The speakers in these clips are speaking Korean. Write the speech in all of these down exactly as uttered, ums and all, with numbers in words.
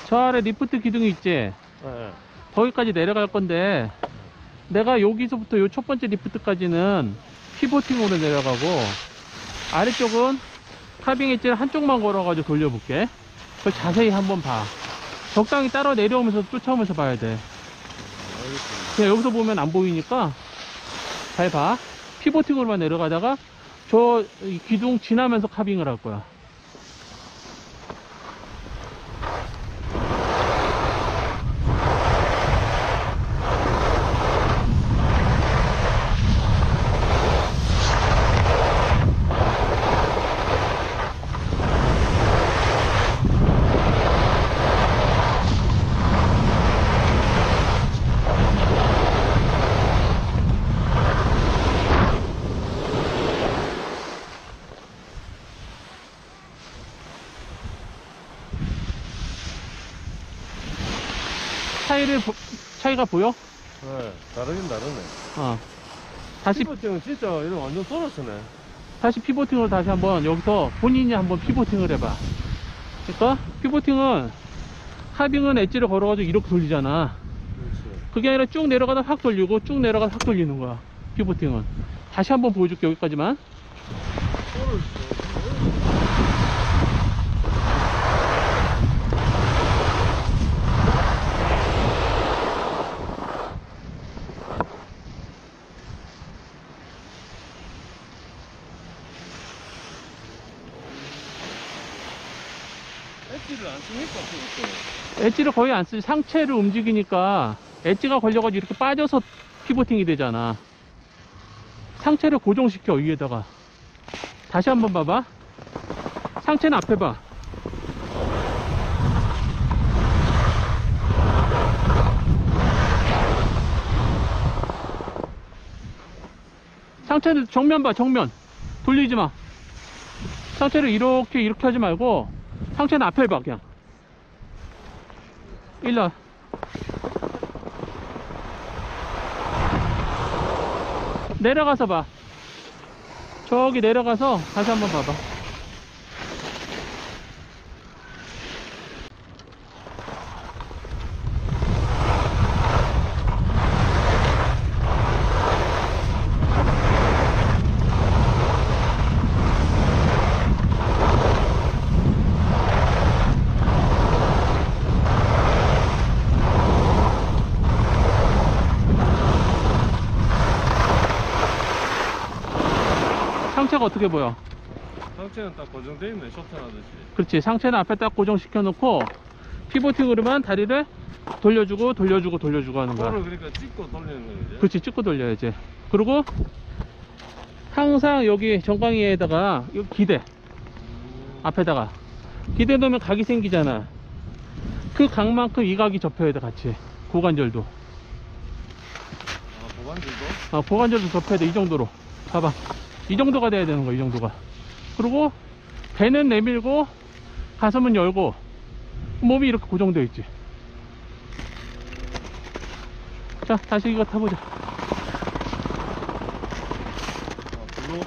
저 아래 리프트 기둥이 있지? 네. 거기까지 내려갈 건데 내가 여기서부터 요 첫 번째 리프트까지는 피보팅으로 내려가고 아래쪽은 카빙 엣지를 한쪽만 걸어가지고 돌려볼게. 그걸 자세히 한번 봐. 적당히 따라 내려오면서 쫓아오면서 봐야 돼. 그냥 여기서 보면 안 보이니까 잘 봐. 피보팅으로만 내려가다가 저 기둥 지나면서 카빙을 할 거야. 차이를, 차이가 보여? 네, 다르긴 다르네. 어. 다시, 피보팅은 진짜 이런 완전 쏘라쓰네. 다시 피보팅으로 다시 한번 여기서 본인이 한번 피보팅을 해봐. 그러니까 피보팅은 카빙은 엣지를 걸어가지고 이렇게 돌리잖아. 그렇지. 그게 아니라 쭉 내려가다 확 돌리고 쭉 내려가다 확 돌리는 거야. 피보팅은. 다시 한번 보여줄게. 여기까지만. 쏘를 엣지를 안 쓰니까 그것도. 엣지를 거의 안 쓰지. 상체를 움직이니까 엣지가 걸려가지고 이렇게 빠져서 피보팅이 되잖아. 상체를 고정시켜 위에다가. 다시 한번 봐봐. 상체는 앞에 봐. 상체는 정면 봐. 정면 돌리지 마. 상체를 이렇게 이렇게 하지 말고 상체는 앞에 봐. 그냥 일로 와. 내려가서 봐. 저기 내려가서 다시 한번 봐봐. 상체가 어떻게 보여? 상체는 딱 고정되어 있네, 쇼트 하듯이. 그렇지. 상체는 앞에 딱 고정시켜 놓고 피보팅으로만 다리를 돌려주고 돌려주고 돌려주고 하는 거야. 그거를 그러니까 찍고 돌리는 거지. 그렇지. 찍고 돌려야지. 그리고 항상 여기 정강이에다가 여기 기대 음. 앞에다가 기대 놓으면 각이 생기잖아. 그 각만큼 이 각이 접혀야 돼. 같이 고관절도. 아, 보관들도? 아, 고관절도 접혀야 돼. 이 정도로 봐봐. 이 정도가 돼야 되는 거야. 이 정도가. 그리고 배는 내밀고 가슴은 열고 몸이 이렇게 고정되어 있지. 자, 다시 이거 타보자. 아, 블록?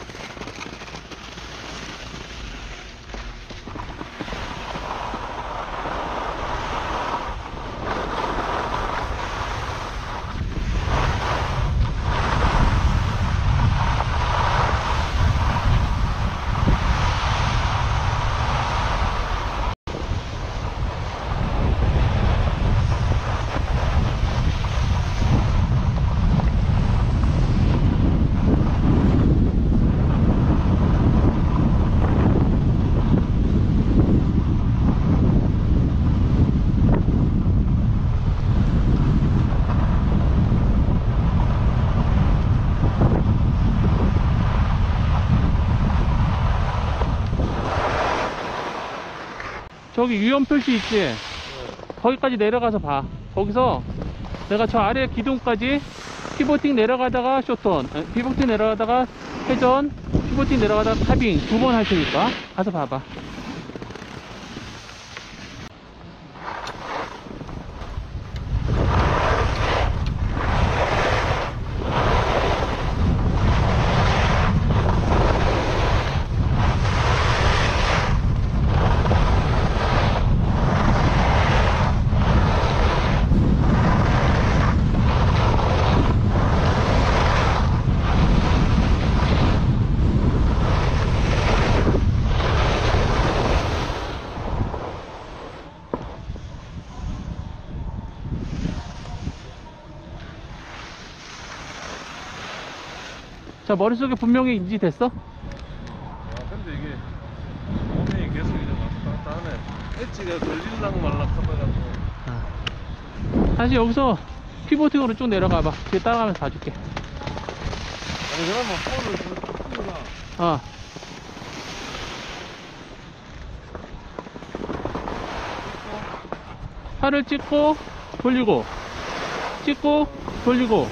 저기 위험 표시 있지? 네. 거기까지 내려가서 봐. 거기서 내가 저 아래 기둥까지 피보팅 내려가다가 쇼턴, 아니, 피보팅 내려가다가 회전, 피보팅 내려가다가 카빙 두 번 할 테니까 가서 봐봐. 자, 머릿속에 분명히 인지됐어? 아 근데 이게 몸이 계속 이제 왔다 갔다 하네. 엣지가 걸릴랑 말랑 하다가 또 아. 다시 여기서 피보팅으로 쭉 내려가 봐. 뒤에 따라가면서 봐줄게. 아니 그러면 볼을 좀 나. 어. 팔을 찍고 돌리고 찍고 돌리고.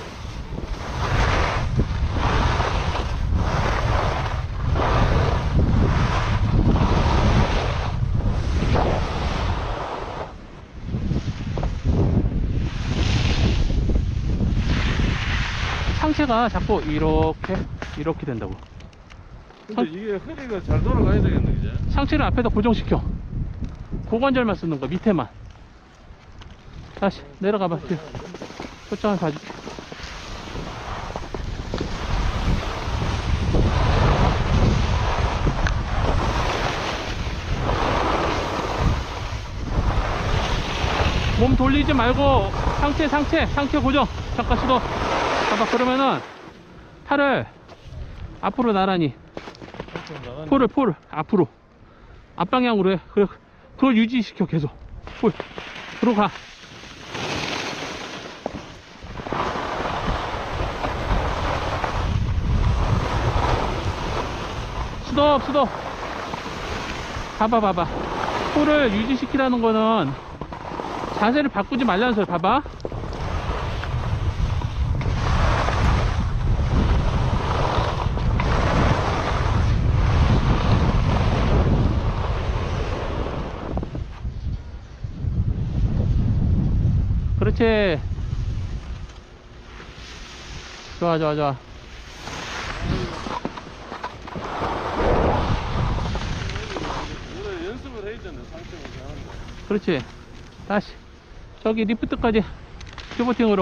상체가 자꾸 이렇게 이렇게 된다고. 근데 이게 허리가 잘 돌아가야 되겠네 이제. 상체를 앞에다 고정시켜. 고관절만 쓰는 거 밑에만. 다시 내려가봐. 초점을 봐줄게. 몸 돌리지 말고 상체 상체 상체 고정. 잠깐 수도. 봐봐. 그러면은 팔을 앞으로 나란히 폴을 폴을 앞으로 앞방향으로 해. 그래, 그걸 유지시켜. 계속 폴 들어가. 스톱 스톱. 봐봐 봐봐. 폴을 유지시키라는 거는 자세를 바꾸지 말라는 소리. 봐봐. 그렇지. 좋아 좋아 좋아. 원래 연습을 해야 되는데 상체가 이상한데. 그렇지. 다시 저기 리프트까지 피보팅으로.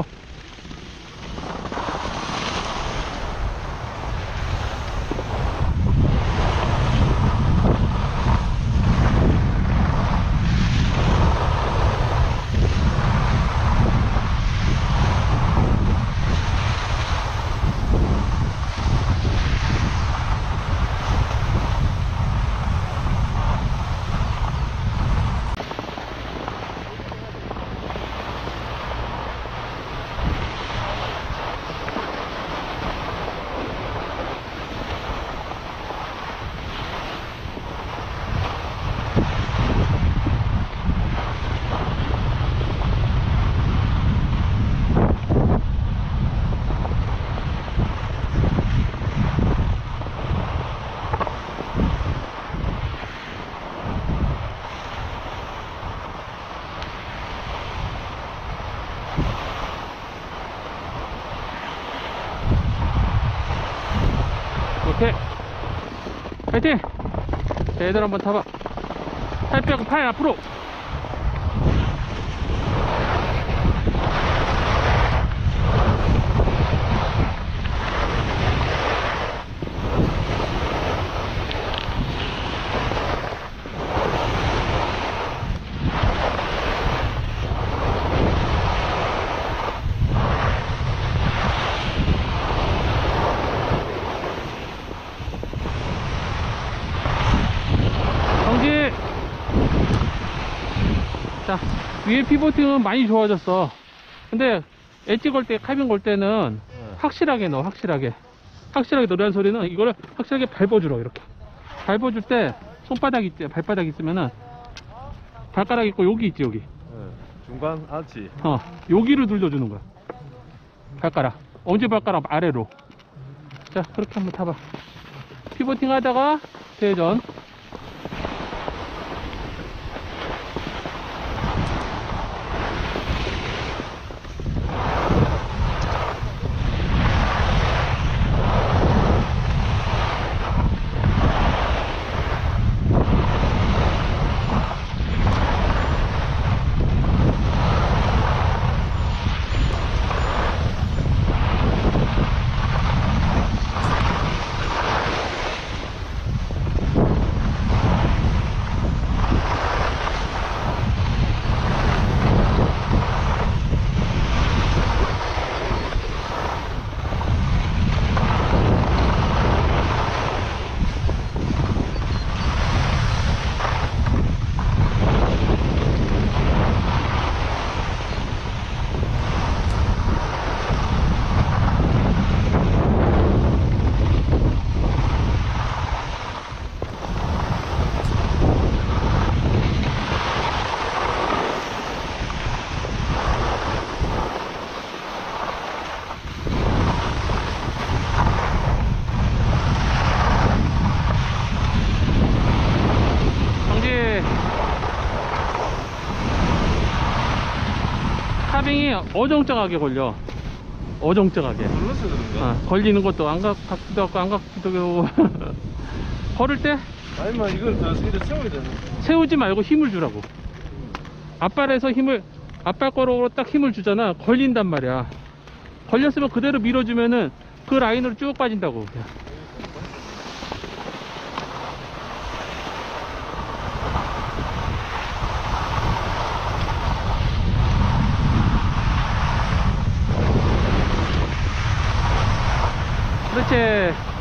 오케이. 파이팅! 자, 얘들 한번 타봐. 팔 빼고 팔 앞으로. 정지! 자, 위에 피보팅은 많이 좋아졌어. 근데 엣지 걸 때, 카빈 걸 때는 확실하게 넣어. 확실하게 확실하게 넣으라는 소리는 이거를 확실하게 밟아주라. 이렇게 밟아줄 때 손바닥 있지, 발바닥 있으면은 발가락 있고 여기 있지, 여기. 네. 중간 아치. 어, 여기를 눌려주는 거야. 발가락, 엄지발가락 아래로. 자, 그렇게 한번 타봐. 피보팅 하다가 대전. 카빙이 어정쩡하게 걸려. 어정쩡하게. 눌러서 그런가? 어, 걸리는 것도 안 각, 같기도 하고 안 같기도 하고. 걸을 때 아니면 이걸 더 이렇게 세워야 되는 세우지 말고 힘을 주라고. 앞발에서 힘을, 앞발가락으로 딱 힘을 주잖아. 걸린단 말이야. 걸렸으면 그대로 밀어주면은 그 라인으로 쭉 빠진다고. 그렇지.